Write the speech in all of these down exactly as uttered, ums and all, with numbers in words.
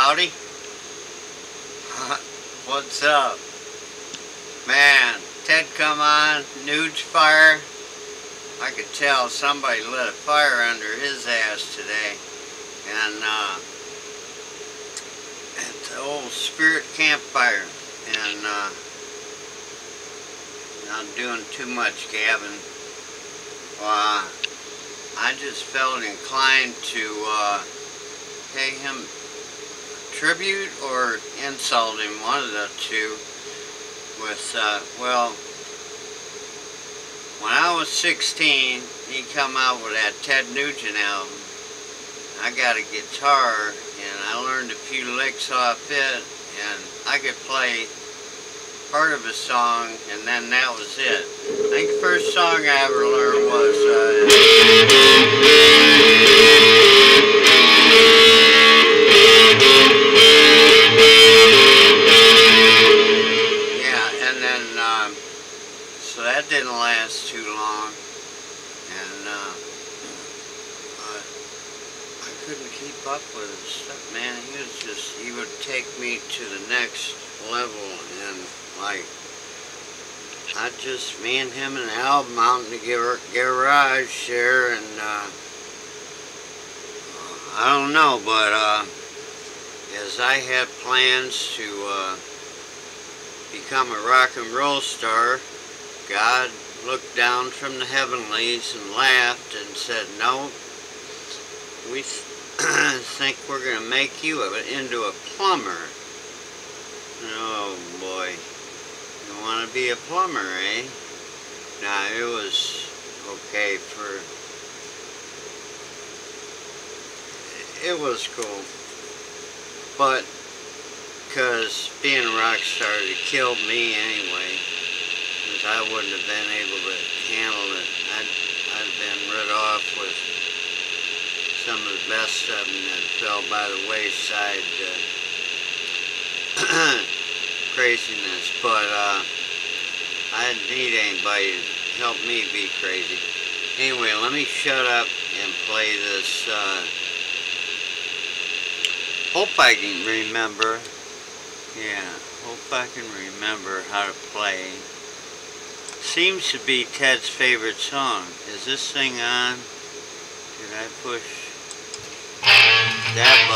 Howdy. What's up? Man, Ted come on, Nuge fire. I could tell somebody lit a fire under his ass today. And uh, it's the old spirit campfire. And uh, not doing too much, Gavin. Uh, I just felt inclined to uh, pay him tribute or insult him, one of the two, with, uh, well, when I was sixteen, he come out with that Ted Nugent album. I got a guitar, and I learned a few licks off it, and I could play part of a song, and then that was it. I think the first song I ever learned was, uh, so that didn't last too long, and uh, uh, I couldn't keep up with his stuff, man. He was just, he would take me to the next level, and like, I just, me and him and Album out in the gar garage there, and uh, I don't know, but uh, as I had plans to uh, become a rock and roll star, God looked down from the heavenlies and laughed and said, no, we think we're going to make you into a plumber. Oh boy, you want to be a plumber, eh? Nah, it was okay for, it was cool, but because being a rock star, it killed me anyway. I wouldn't have been able to handle it. I'd, I'd been rid off with some of the best of them that fell by the wayside. Uh, craziness, but uh, I didn't need anybody to help me be crazy. Anyway, let me shut up and play this. Uh, hope I can remember. Yeah, hope I can remember how to play. Seems to be Ted's favorite song. Is this thing on? Did I push that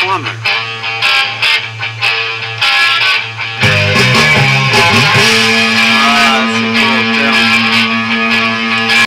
plumber.